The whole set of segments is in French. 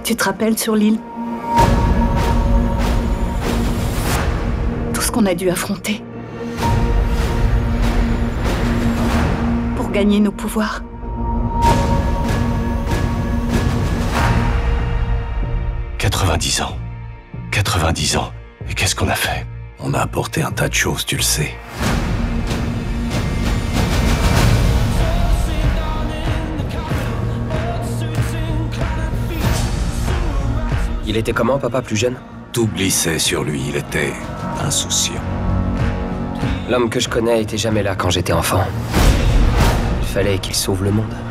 Tu te rappelles sur l'île? Tout ce qu'on a dû affronter pour gagner nos pouvoirs. « 90 ans. 90 ans. Et qu'est-ce qu'on a fait? On a apporté un tas de choses, tu le sais. Il était comment, papa, plus jeune? Tout glissait sur lui, il était insouciant. L'homme que je connais était jamais là quand j'étais enfant. Il fallait qu'il sauve le monde.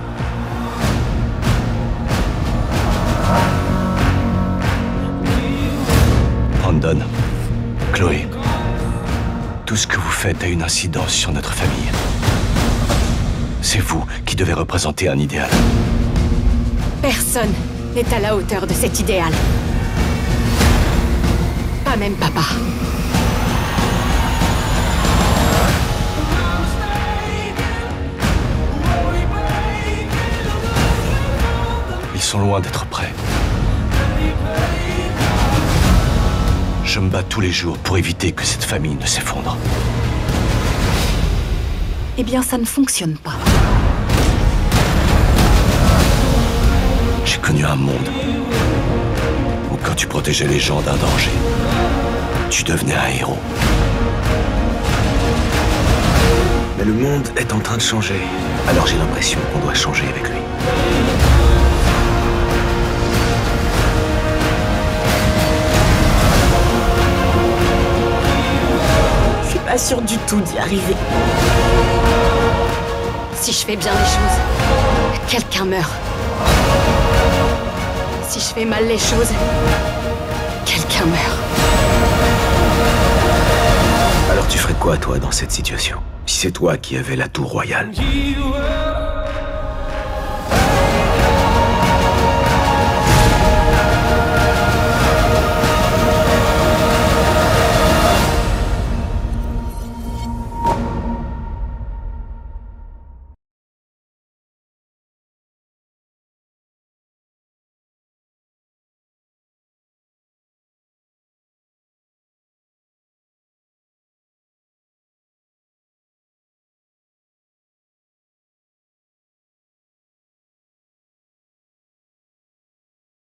Brandon, Chloé, tout ce que vous faites a une incidence sur notre famille. C'est vous qui devez représenter un idéal. Personne n'est à la hauteur de cet idéal. Pas même papa. Ils sont loin d'être prêts. Je me bats tous les jours pour éviter que cette famille ne s'effondre. Eh bien, ça ne fonctionne pas. J'ai connu un monde où quand tu protégeais les gens d'un danger, tu devenais un héros. Mais le monde est en train de changer. Alors j'ai l'impression qu'on doit changer avec lui. Je suis pas sûre du tout d'y arriver. Si je fais bien les choses, quelqu'un meurt. Si je fais mal les choses, quelqu'un meurt. Alors tu ferais quoi, toi, dans cette situation? Si c'est toi qui avais la tour royale?